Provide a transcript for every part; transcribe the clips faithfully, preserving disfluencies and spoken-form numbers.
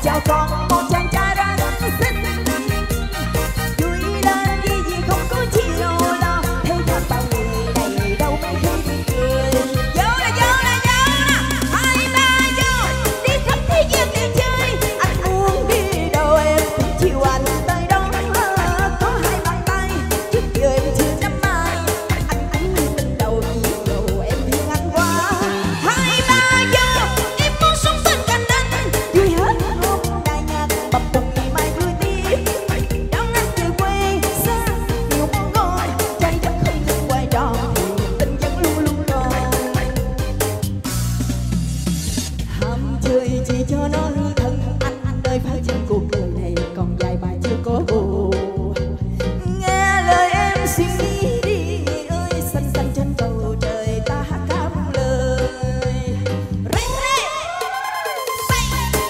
cho con một chàng trai rất xinh. Vui lên vì gì không có chiều lo, thế gian bao người đầy đâu mấy khi đi cười. Vô là vô là vô nè, hai ba vô đi khắp thế gian để chơi. Anh muốn đi đâu em cũng chiều anh tới đó. Có hai bàn tay trước giờ em chưa nắm ai, anh cũng như tình đầu chỉ dầu em thương anh quá. Hai ba vô em muốn sống bên cạnh anh, vui hết hôm nay nhạc bập bùng ngày mai vui tiếp. Đón anh về quê xa nhiều món ngon, trái đất không ngừng quay tròn thì tình vẫn luôn luôn còn. Ham chơi chỉ cho nó hư thân, anh anh ơi phải chăng cuộc đời này còn dài mà chưa có bù. Nghe lời em suy nghĩ đi người ơi, xanh xanh trên bầu trời ta hát ca buông lời. Rê, rê. Say.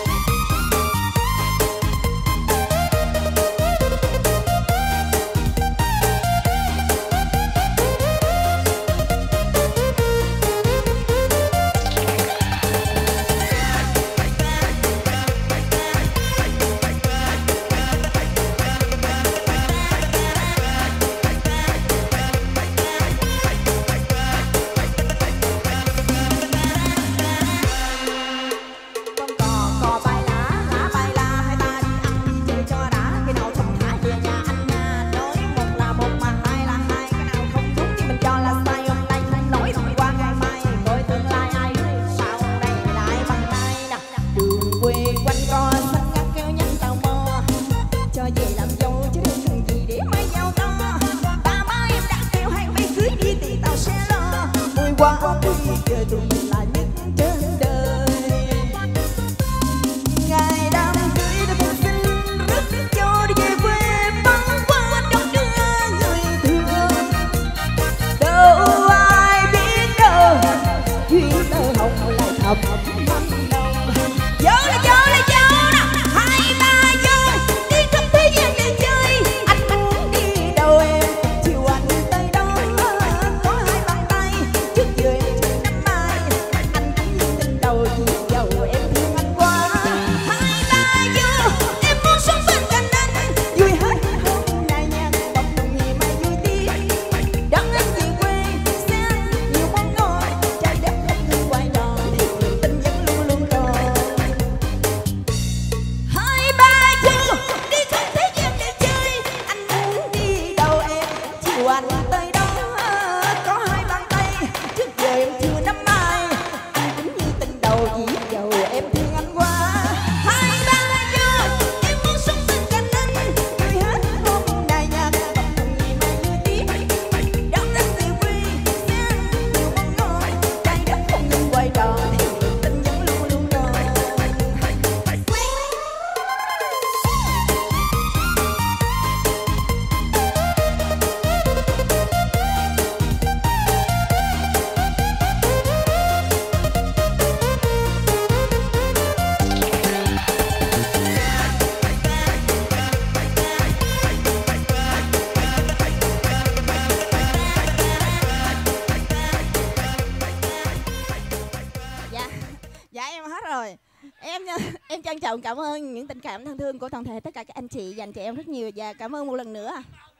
Con cò cò bay lá lá bay la, hai ta đi ăn đi chơi cho đã, cái nào thông thả về nhà anh nha. Nói một là một mà hai là hai, cái nào không đúng thì mình cho là sai. Hôm nay không nói rồi qua ngày mai, coi tương lai ai biết sao đây lại bằng nay nè. Đường quê quanh co xanh ngắt keo nhắn tò mò, cho về làm dâu chứ đừng cần gì để mai giao to. Ba má em đã kêu hai mấy cưới đi thì tao sẽ lo. Mười qua đi chơi tụi mình là nhất trên đời. Ngày đám cưới đã thật xinh rất cho đi về quê băng qua đông đưa người thương. Đâu ai biết đâu duyên tơ hồng lại thầm thầm nồng. Vô là vô là vô nè, hai ba vô đi khắp thế gian để chơi. Anh muốn đi đâu em cũng chiều anh tới đó. Có hai bàn tay trước giờ em chưa nắm ai, anh cũng như tình đầu chỉ dầu em thương anh quá. Hai ba vô em muốn sống bên cạnh anh, vui hết hôm nay nha bập bùng ngày mai vui tiếp. Đón anh về quê sẽ ăn nhiều món ngon, trái đất không ngừng quay tròn thì niềm tin vẫn luôn luôn còn. Hai ba vô đi khắp thế gian để chơi, anh muốn đi đâu em cũng chiều anh tới đó. Có hai bàn tay trước giờ em chưa nắm ai, anh cũng như tình đầu chỉ dầu em thương anh quá. Hai ba vô em muốn sống bên cạnh anh, vui hết hôm nay nha bập bùng ngày mai vui tiếp. Đón anh về quê sẽ ăn nhiều món ngon, trái đất không ngừng quay tròn thì niềm tin vẫn luôn luôn còn. Dạ, dạ em hết rồi. Em em trân trọng cảm ơn những tình cảm thân thương của toàn thể tất cả các anh chị dành cho em rất nhiều, và cảm ơn một lần nữa.